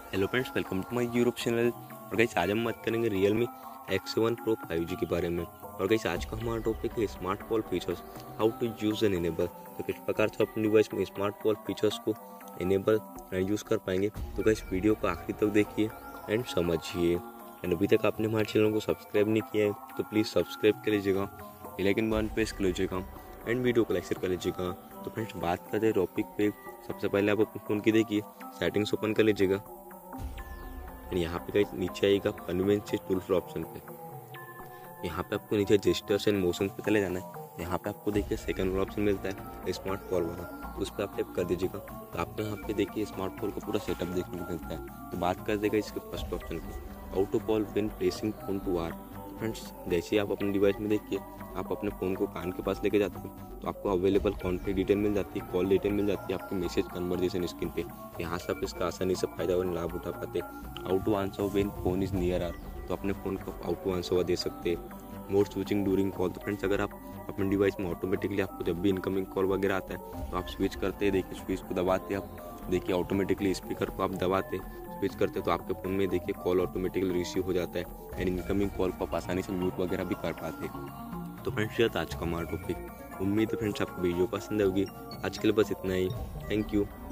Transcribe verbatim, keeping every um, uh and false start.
Hello friends, welcome to my YouTube channel. और guys आज हम बात करेंगे Realme X seven Pro five G के बारे में। और गाइस आज का हमारा टॉपिक है smart call features, how to use and enable. तो किस प्रकार से अपने डिवाइस में स्मार्ट कॉल फीचर्स को इनेबल एंड यूज़ कर पाएंगे। तो गाइस वीडियो को आखिरी तक देखिए एंड समझिए। एंड अभी तक आपने हमारे चैनल को सब्सक्राइब नहीं किया है तो प्लीज़ सब्सक्राइब कर लीजिएगा, बेल आइकन बटन प्रेस कर लीजिएगा एंड वीडियो को लाइक शेयर कर लीजिएगा। तो फ्रेंड्स बात करते हैं टॉपिक पे। सबसे पहले आप अपने फ़ोन की देखिए सेटिंग्स ओपन कर लीजिएगा एंड यहाँ पे गाइस नीचे आएगा कन्वीनियंस टूल्स ऑप्शन पे। यहाँ पे आपको नीचे जेस्चर्स एंड मोशन पे चले जाना है। यहाँ पे आपको देखिए सेकंड ऑप्शन मिलता है स्मार्ट कॉल वाला, तो उस पर आप टैप कर दीजिएगा। तो आपको यहाँ पे देखिए स्मार्ट कॉल का पूरा सेटअप देखने को मिलता है। तो बात कर देगा इसके फर्स्ट ऑप्शन की, how to call when placing phone to ear. Friends जैसे ही आप अपने डिवाइस में देखिए आप अपने फ़ोन को कान के पास लेके जाते हैं तो आपको अवेलेबल कॉन्टैक्ट डिटेल मिल जाती है, कॉल डिटेल मिल जाती है, आपकी मैसेज कन्वर्जेशन स्क्रीन पे। यहाँ से आप इसका आसानी से फायदा और लाभ उठा पाते। How to answer when phone is near ear, तो अपने फ़ोन को हाउ टू आंसर दे सकते हैं। मोड स्विचिंग ड्यूरिंग कॉल, तो फ्रेंड्स अगर आप अपने डिवाइस में ऑटोमेटिकली आपको जब भी इनकमिंग कॉल वगैरह आता है तो आप स्विच करते हैं, देखिए स्विच को दबाते आप देखिए ऑटोमेटिकली स्पीकर को आप दबाते स्विच करते तो आपके फ़ोन में देखिए कॉल ऑटोमेटिकली रिसीव हो जाता है एंड इनकमिंग कॉल को आप आसानी से म्यूट वगैरह भी कर पाते। तो फ्रेंड्स ये था आज का हमारा टॉपिक। उम्मीद है फ्रेंड्स आपको वीडियो पसंद होगी। आज के लिए बस इतना ही। Thank you.